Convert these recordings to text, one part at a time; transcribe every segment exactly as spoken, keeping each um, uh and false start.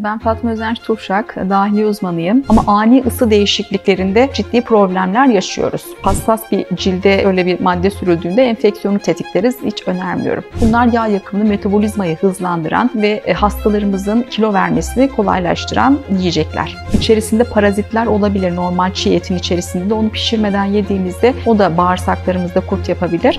Ben Fatma Özenç Turşak, dahiliye uzmanıyım ama ani ısı değişikliklerinde ciddi problemler yaşıyoruz. Hassas bir cilde öyle bir madde sürüldüğünde enfeksiyonu tetikleriz, hiç önermiyorum. Bunlar yağ yakımını, metabolizmayı hızlandıran ve hastalarımızın kilo vermesini kolaylaştıran yiyecekler. İçerisinde parazitler olabilir, normal çiğ etin içerisinde. Onu pişirmeden yediğimizde o da bağırsaklarımızda kurt yapabilir.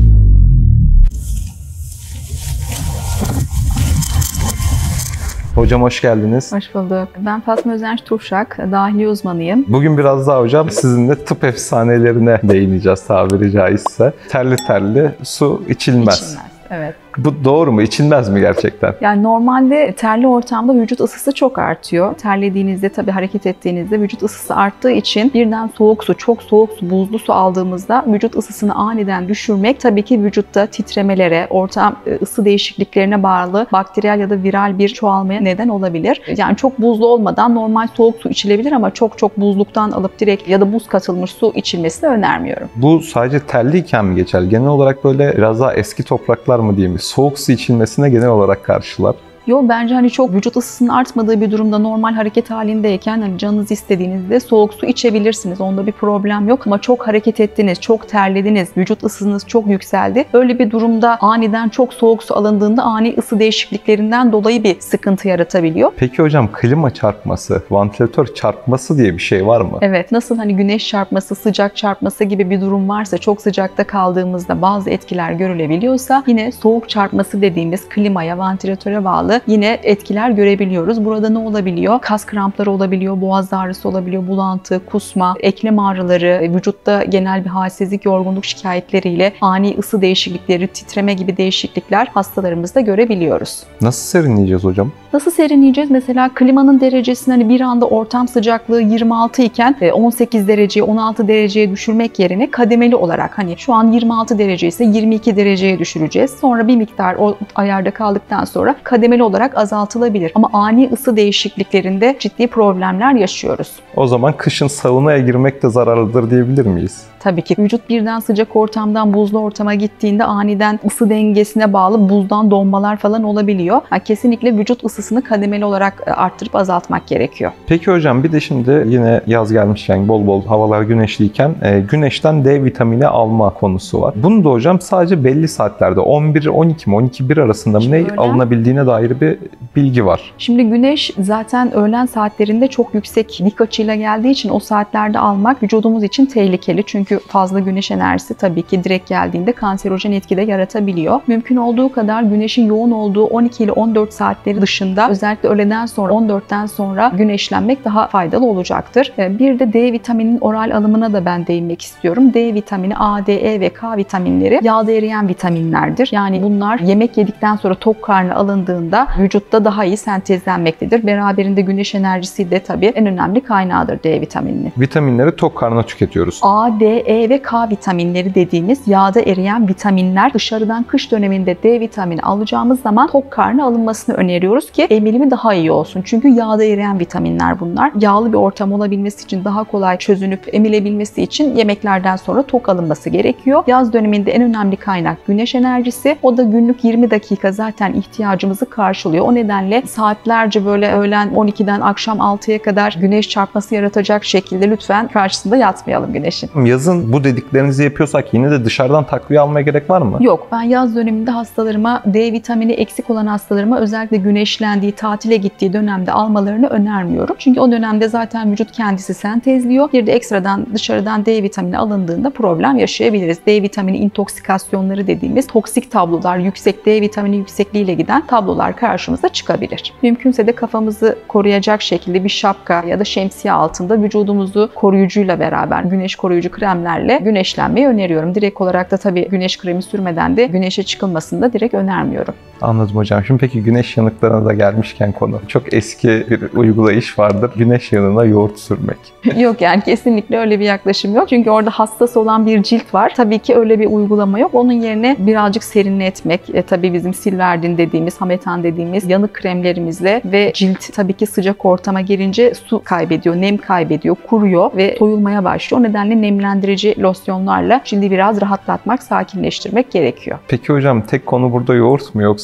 Hocam hoş geldiniz. Hoş bulduk. Ben Fatma Özenç Turşak, dahiliye uzmanıyım. Bugün biraz daha hocam sizinle tıp efsanelerine değineceğiz tabiri caizse. Terli terli su içilmez. İçilmez, evet. Bu doğru mu? İçilmez mi gerçekten? Yani normalde terli ortamda vücut ısısı çok artıyor. Terlediğinizde, tabii hareket ettiğinizde vücut ısısı arttığı için birden soğuk su, çok soğuk su, buzlu su aldığımızda vücut ısısını aniden düşürmek tabii ki vücutta titremelere, ortam ısı değişikliklerine bağlı bakteriyel ya da viral bir çoğalmaya neden olabilir. Yani çok buzlu olmadan normal soğuk su içilebilir ama çok çok buzluktan alıp direkt ya da buz katılmış su içilmesini önermiyorum. Bu sadece terliyken mi geçerli? Genel olarak böyle biraz daha eski topraklar mı diyeyim, soğuk su içilmesine genel olarak karşılar. Yo, bence hani çok vücut ısısının artmadığı bir durumda normal hareket halindeyken hani canınız istediğinizde soğuk su içebilirsiniz. Onda bir problem yok ama çok hareket ettiniz, çok terlediniz, vücut ısınız çok yükseldi. Öyle bir durumda aniden çok soğuk su alındığında ani ısı değişikliklerinden dolayı bir sıkıntı yaratabiliyor. Peki hocam klima çarpması, vantilatör çarpması diye bir şey var mı? Evet, nasıl hani güneş çarpması, sıcak çarpması gibi bir durum varsa, çok sıcakta kaldığımızda bazı etkiler görülebiliyorsa, yine soğuk çarpması dediğimiz klimaya, vantilatöre bağlı yine etkiler görebiliyoruz. Burada ne olabiliyor? Kas krampları olabiliyor, boğaz ağrısı olabiliyor, bulantı, kusma, eklem ağrıları, vücutta genel bir halsizlik, yorgunluk şikayetleriyle ani ısı değişiklikleri, titreme gibi değişiklikler hastalarımızda görebiliyoruz. Nasıl serinleyeceğiz hocam? Nasıl serinleyeceğiz? Mesela klimanın derecesini hani bir anda ortam sıcaklığı yirmi altı iken on sekiz dereceye, on altı dereceye düşürmek yerine kademeli olarak, hani şu an yirmi altı derece ise yirmi iki dereceye düşüreceğiz. Sonra bir miktar o ayarda kaldıktan sonra kademeli olarak azaltılabilir. Ama ani ısı değişikliklerinde ciddi problemler yaşıyoruz. O zaman kışın saunaya girmek de zararlıdır diyebilir miyiz? Tabii ki. Vücut birden sıcak ortamdan buzlu ortama gittiğinde aniden ısı dengesine bağlı buzdan donmalar falan olabiliyor. Yani kesinlikle vücut ısısını kademeli olarak arttırıp azaltmak gerekiyor. Peki hocam, bir de şimdi yine yaz gelmişken, bol bol havalar güneşliyken e, güneşten D vitamini alma konusu var. Bunu da hocam sadece belli saatlerde on bir on iki mi on iki bir arasında mı ne alınabildiğine dair bir bilgi var. Şimdi güneş zaten öğlen saatlerinde çok yüksek dik açıyla geldiği için o saatlerde almak vücudumuz için tehlikeli. Çünkü fazla güneş enerjisi tabii ki direkt geldiğinde kanserojen etki de yaratabiliyor. Mümkün olduğu kadar güneşin yoğun olduğu on iki ile on dört saatleri dışında, özellikle öğleden sonra on dörtten sonra güneşlenmek daha faydalı olacaktır. Bir de D vitamininin oral alımına da ben değinmek istiyorum. D vitamini, A, D, E ve K vitaminleri yağda eriyen vitaminlerdir. Yani bunlar yemek yedikten sonra tok karnı alındığında vücutta daha iyi sentezlenmektedir. Beraberinde güneş enerjisi de tabii en önemli kaynağıdır D vitamininin. Vitaminleri tok karnına tüketiyoruz. A, D, E ve K vitaminleri dediğimiz yağda eriyen vitaminler, dışarıdan kış döneminde D vitamini alacağımız zaman tok karnı alınmasını öneriyoruz ki emilimi daha iyi olsun. Çünkü yağda eriyen vitaminler bunlar. Yağlı bir ortam olabilmesi için, daha kolay çözünüp emilebilmesi için yemeklerden sonra tok alınması gerekiyor. Yaz döneminde en önemli kaynak güneş enerjisi. O da günlük yirmi dakika zaten ihtiyacımızı karşılıyor. O nedenle saatlerce böyle öğlen on ikiden akşam altıya kadar güneş çarpması yaratacak şekilde lütfen karşısında yatmayalım güneşin. Yazın bu dediklerinizi yapıyorsak yine de dışarıdan takviye almaya gerek var mı? Yok, ben yaz döneminde hastalarıma, D vitamini eksik olan hastalarıma özellikle güneşlendiği, tatile gittiği dönemde almalarını önermiyorum. Çünkü o dönemde zaten vücut kendisi sentezliyor. Bir de ekstradan dışarıdan D vitamini alındığında problem yaşayabiliriz. D vitamini intoksikasyonları dediğimiz toksik tablolar, yüksek D vitamini yüksekliğiyle giden tablolar karşımıza çıkabilir. Mümkünse de kafamızı koruyacak şekilde bir şapka ya da şemsiye altında vücudumuzu koruyucuyla beraber, güneş koruyucu kremlerle güneşlenmeyi öneriyorum. Direkt olarak da tabii güneş kremi sürmeden de güneşe çıkılmasını da direkt önermiyorum. Anladım hocam. Şimdi peki güneş yanıklarına da gelmişken konu. Çok eski bir uygulayış vardır. Güneş yanığına yoğurt sürmek. Yok, yani kesinlikle öyle bir yaklaşım yok. Çünkü orada hassas olan bir cilt var. Tabii ki öyle bir uygulama yok. Onun yerine birazcık serinletmek, e, tabii bizim Silverdin dediğimiz, Hametan dediğimiz yanık kremlerimizle ve cilt tabii ki sıcak ortama girince su kaybediyor, nem kaybediyor, kuruyor ve soyulmaya başlıyor. O nedenle nemlendirici losyonlarla cildi biraz rahatlatmak, sakinleştirmek gerekiyor. Peki hocam, tek konu burada yoğurt mu, yoksa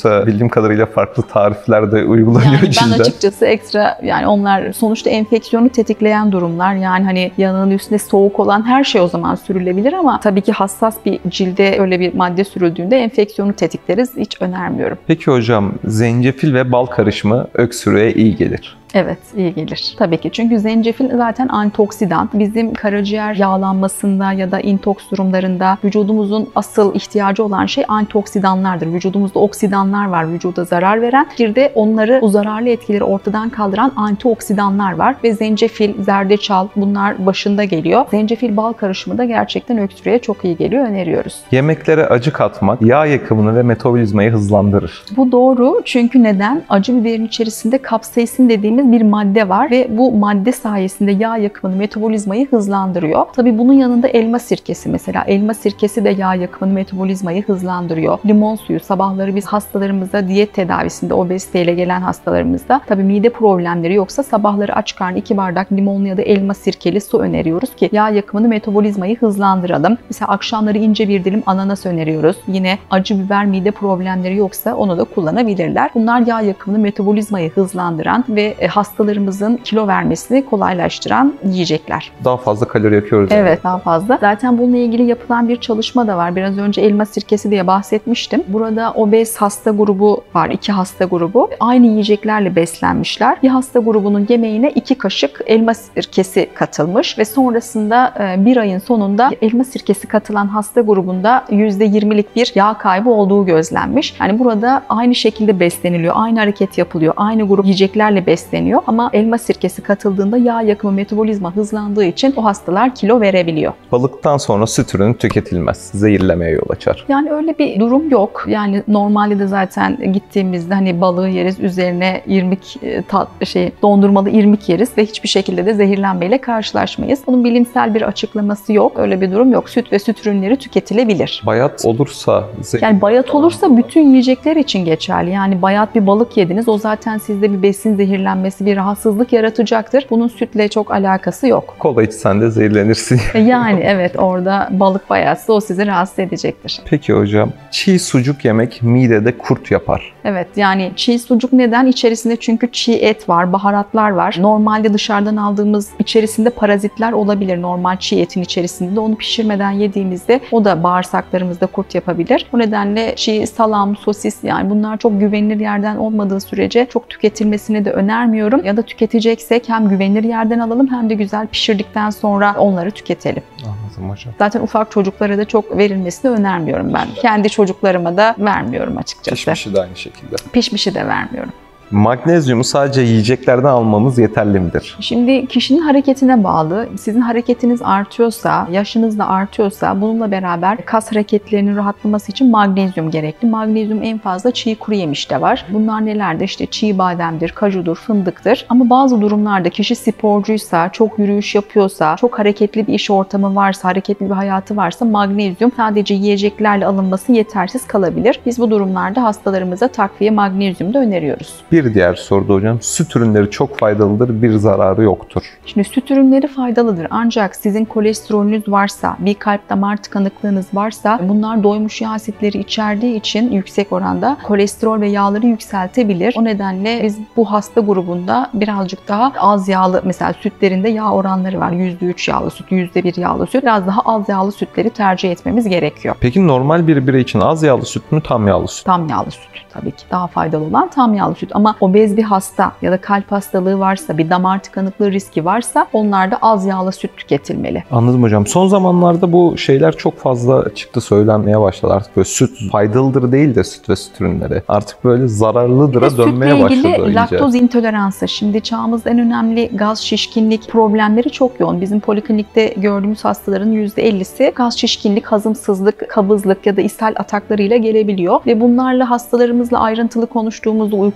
yoksa bildiğim kadarıyla farklı tarifler de uygulanıyor yani cilde? Ben açıkçası ekstra, yani onlar sonuçta enfeksiyonu tetikleyen durumlar. Yani hani yanığın üstünde soğuk olan her şey o zaman sürülebilir ama tabii ki hassas bir cilde öyle bir madde sürüldüğünde enfeksiyonu tetikleriz. Hiç önermiyorum. Peki hocam, zencefil ve bal karışımı öksürüğe iyi gelir. Evet, iyi gelir. Tabii ki. Çünkü zencefil zaten antioksidan. Bizim karaciğer yağlanmasında ya da intoks durumlarında vücudumuzun asıl ihtiyacı olan şey antioksidanlardır. Vücudumuzda oksidanlar var, vücuda zarar veren. Bir de onları, o zararlı etkileri ortadan kaldıran antioksidanlar var. Ve zencefil, zerdeçal bunlar başında geliyor. Zencefil bal karışımı da gerçekten öksürüğe çok iyi geliyor. Öneriyoruz. Yemeklere acı katmak yağ yakımını ve metabolizmayı hızlandırır. Bu doğru. Çünkü neden? Acı biberin içerisinde kapsaisin dediğimiz bir madde var ve bu madde sayesinde yağ yakımını, metabolizmayı hızlandırıyor. Tabii bunun yanında elma sirkesi mesela. Elma sirkesi de yağ yakımını, metabolizmayı hızlandırıyor. Limon suyu, sabahları biz hastalarımızda diyet tedavisinde, obeziteyle gelen hastalarımızda tabii mide problemleri yoksa sabahları aç karnı iki bardak limonlu ya da elma sirkeli su öneriyoruz ki yağ yakımını, metabolizmayı hızlandıralım. Mesela akşamları ince bir dilim ananas öneriyoruz. Yine acı biber mide problemleri yoksa onu da kullanabilirler. Bunlar yağ yakımını, metabolizmayı hızlandıran ve hastalarımızın kilo vermesini kolaylaştıran yiyecekler. Daha fazla kalori yakıyoruz. Evet, yani. daha fazla. Zaten bununla ilgili yapılan bir çalışma da var. Biraz önce elma sirkesi diye bahsetmiştim. Burada obez hasta grubu var. iki hasta grubu. Aynı yiyeceklerle beslenmişler. Bir hasta grubunun yemeğine iki kaşık elma sirkesi katılmış ve sonrasında bir ayın sonunda elma sirkesi katılan hasta grubunda yüzde yirmilik bir yağ kaybı olduğu gözlenmiş. Yani burada aynı şekilde besleniliyor. Aynı hareket yapılıyor. Aynı grup yiyeceklerle besleniyor. Ama elma sirkesi katıldığında yağ yakımı, metabolizma hızlandığı için o hastalar kilo verebiliyor. Balıktan sonra süt ürünü tüketilmez. Zehirlemeye yol açar. Yani öyle bir durum yok. Yani normalde de zaten gittiğimizde hani balığı yeriz, üzerine irmik tat, şey dondurmalı irmik yeriz ve hiçbir şekilde de zehirlenmeyle karşılaşmayız. Bunun bilimsel bir açıklaması yok. Öyle bir durum yok. Süt ve süt ürünleri tüketilebilir. Bayat olursa zehir... Yani bayat olursa bütün yiyecekler için geçerli. Yani bayat bir balık yediniz. O zaten sizde bir besin zehirlenmesi, bir rahatsızlık yaratacaktır. Bunun sütle çok alakası yok. Kola içsen de zehirlenirsin. Yani evet, orada balık bayatsa o sizi rahatsız edecektir. Peki hocam, çiğ sucuk yemek midede kurt yapar. Evet, yani çiğ sucuk neden? İçerisinde çünkü çiğ et var, baharatlar var. Normalde dışarıdan aldığımız içerisinde parazitler olabilir. Normal çiğ etin içerisinde. Onu pişirmeden yediğimizde o da bağırsaklarımızda kurt yapabilir. Bu nedenle çiğ salam, sosis, yani bunlar çok güvenilir yerden olmadığı sürece çok tüketilmesini de önermiyorum. Ya da tüketeceksek hem güvenilir yerden alalım hem de güzel pişirdikten sonra onları tüketelim. Anladım hocam. Zaten ufak çocuklara da çok verilmesini önermiyorum ben. Kendi çocuklarıma da vermiyorum açıkçası. Pişmişi de aynı şekilde. Pişmişi de vermiyorum. Magnezyumu sadece yiyeceklerden almamız yeterli midir? Şimdi kişinin hareketine bağlı. Sizin hareketiniz artıyorsa, yaşınız da artıyorsa bununla beraber kas hareketlerinin rahatlaması için magnezyum gerekli. Magnezyum en fazla çiğ kuru yemişte var. Bunlar nelerdir? İşte çiğ bademdir, kajudur, fındıktır. Ama bazı durumlarda kişi sporcuysa, çok yürüyüş yapıyorsa, çok hareketli bir iş ortamı varsa, hareketli bir hayatı varsa magnezyum sadece yiyeceklerle alınması yetersiz kalabilir. Biz bu durumlarda hastalarımıza takviye magnezyum da öneriyoruz. Bir Bir diğer soruda hocam, süt ürünleri çok faydalıdır, bir zararı yoktur. Şimdi süt ürünleri faydalıdır ancak sizin kolesterolünüz varsa, bir kalp damar tıkanıklığınız varsa bunlar doymuş yağ asitleri içerdiği için yüksek oranda kolesterol ve yağları yükseltebilir. O nedenle biz bu hasta grubunda birazcık daha az yağlı, mesela sütlerinde yağ oranları var. yüzde üç yağlı süt, yüzde bir yağlı süt. Biraz daha az yağlı sütleri tercih etmemiz gerekiyor. Peki normal bir birey için az yağlı süt mü, tam yağlı süt? Tam yağlı süt tabii ki. Daha faydalı olan tam yağlı süt. Ama obez bir hasta ya da kalp hastalığı varsa, bir damar tıkanıklığı riski varsa onlarda az yağlı süt tüketilmeli. Anladım hocam. Son zamanlarda bu şeyler çok fazla çıktı, söylenmeye başladı. Artık böyle süt faydalıdır değil de süt ve süt ürünleri. Artık böyle zararlıdır'a dönmeye başladı. Sütle ilgili iyice. laktoz intoleransı. Şimdi çağımızda en önemli gaz, şişkinlik problemleri çok yoğun. Bizim poliklinikte gördüğümüz hastaların yüzde ellisi gaz, şişkinlik, hazımsızlık, kabızlık ya da ishal ataklarıyla gelebiliyor. Ve bunlarla hastalarımızla ayrıntılı konuştuğumuzda, uyku düzeni,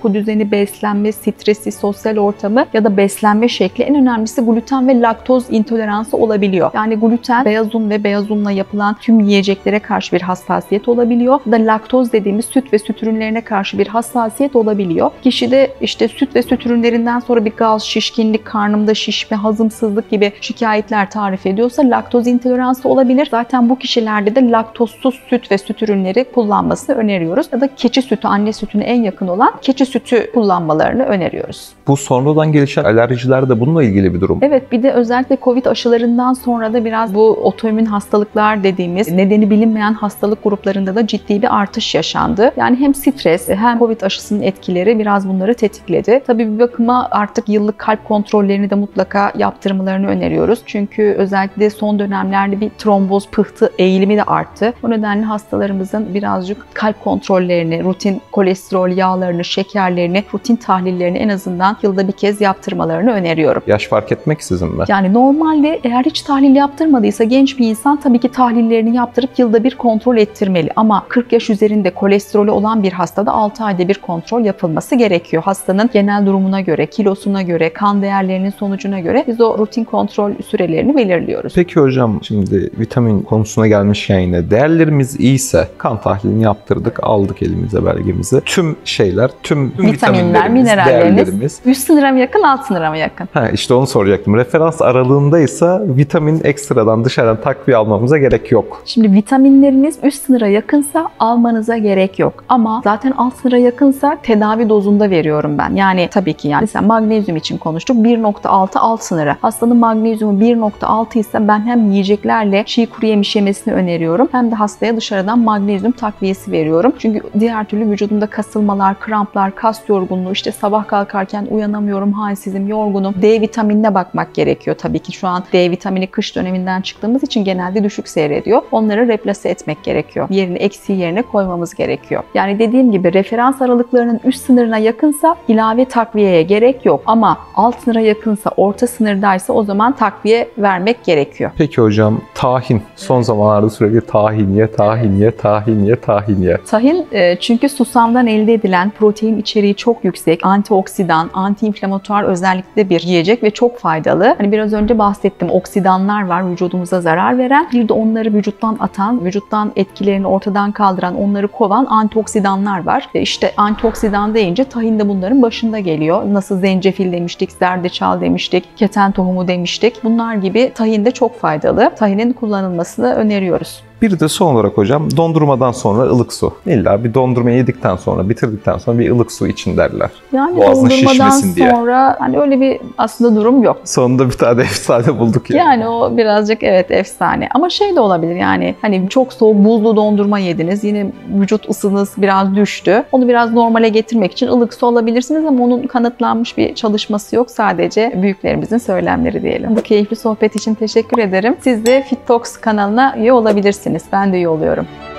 düzeni, beslenme, stresi, sosyal ortamı ya da beslenme şekli, en önemlisi gluten ve laktoz intoleransı olabiliyor. Yani gluten, beyaz un ve beyaz unla yapılan tüm yiyeceklere karşı bir hassasiyet olabiliyor. Ya da laktoz dediğimiz süt ve süt ürünlerine karşı bir hassasiyet olabiliyor. Kişide işte süt ve süt ürünlerinden sonra bir gaz, şişkinlik, karnımda şişme, hazımsızlık gibi şikayetler tarif ediyorsa laktoz intoleransı olabilir. Zaten bu kişilerde de laktozsuz süt ve süt ürünleri kullanmasını öneriyoruz. Ya da keçi sütü, anne sütüne en yakın olan keçi sütü kullanmalarını öneriyoruz. Bu sonradan gelişen alerjiler de bununla ilgili bir durum. Evet, bir de özellikle Covid aşılarından sonra da biraz bu otoimmün hastalıklar dediğimiz nedeni bilinmeyen hastalık gruplarında da ciddi bir artış yaşandı. Yani hem stres hem Covid aşısının etkileri biraz bunları tetikledi. Tabii bir bakıma artık yıllık kalp kontrollerini de mutlaka yaptırmalarını öneriyoruz. Çünkü özellikle son dönemlerde bir tromboz, pıhtı eğilimi de arttı. O nedenle hastalarımızın birazcık kalp kontrollerini, rutin kolesterol yağlarını, şekerlerini, rutin tahlillerini en azından yılda bir kez yaptırmalarını öneriyorum. Yaş fark etmeksizin mi? Yani normalde eğer hiç tahlil yaptırmadıysa genç bir insan tabii ki tahlillerini yaptırıp yılda bir kontrol ettirmeli. Ama kırk yaş üzerinde kolesterolü olan bir hastada altı ayda bir kontrol yapılması gerekiyor. Hastanın genel durumuna göre, kilosuna göre, kan değerlerinin sonucuna göre biz o rutin kontrol sürelerini belirliyoruz. Peki hocam, şimdi vitamin konusuna gelmişken yine değerlerimiz iyiyse kan tahlilini yaptırdık, aldık elimize belgemizi. Tüm şeyler, tüm vitaminler, minerallerimiz üst sınıra mı yakın, alt sınıra mı yakın? Ha, işte onu soracaktım. Referans aralığındaysa vitamin ekstradan dışarıdan takviye almamıza gerek yok. Şimdi vitaminleriniz üst sınıra yakınsa almanıza gerek yok. Ama zaten alt sınıra yakınsa tedavi dozunda veriyorum ben. Yani tabii ki yani mesela magnezyum için konuştuk. bir nokta altı alt sınırı. Hastanın magnezyumu bir nokta altı ise ben hem yiyeceklerle çiğ kuru yemiş yemesini öneriyorum hem de hastaya dışarıdan magnezyum takviyesi veriyorum. Çünkü diğer türlü vücudumda kasılmalar, kramplar, kas yorgunluğu, işte sabah kalkarken uyanamıyorum, halsizim, yorgunum. D vitaminine bakmak gerekiyor tabii ki. Şu an D vitamini kış döneminden çıktığımız için genelde düşük seyrediyor. Onları replase etmek gerekiyor. Yerini, eksiği yerine koymamız gerekiyor. Yani dediğim gibi referans aralıklarının üst sınırına yakınsa ilave takviyeye gerek yok. Ama alt sınıra yakınsa, orta sınırdaysa o zaman takviye vermek gerekiyor. Peki hocam, tahin. Son zamanlarda sürekli tahin ye, tahin ye, tahin ye, tahin ye. Tahin çünkü susamdan elde edilen protein içeriği çok yüksek, antioksidan, antiinflamatuar özellikle bir yiyecek ve çok faydalı. Hani biraz önce bahsettim, oksidanlar var vücudumuza zarar veren. Bir de onları vücuttan atan, vücuttan etkilerini ortadan kaldıran, onları kovan antioksidanlar var. İşte antioksidan deyince tahin de bunların başında geliyor. Nasıl zencefil demiştik, zerdeçal demiştik, keten tohumu demiştik. Bunlar gibi tahin de çok faydalı. Tahinin kullanılmasını öneriyoruz. Bir de son olarak hocam, dondurmadan sonra ılık su. İlla bir dondurma yedikten sonra, bitirdikten sonra bir ılık su için derler. Yani boğazın dondurmadan şişmesin diye. sonra hani öyle bir aslında durum yok. Sonunda bir tane efsane bulduk yani. Yani o birazcık evet efsane. Ama şey de olabilir yani hani çok soğuk buzlu dondurma yediniz. Yine vücut ısınız biraz düştü. Onu biraz normale getirmek için ılık su alabilirsiniz ama onun kanıtlanmış bir çalışması yok. Sadece büyüklerimizin söylemleri diyelim. Bu keyifli sohbet için teşekkür ederim. Siz de FitTalks kanalına üye olabilirsiniz. Ben de üye oluyorum.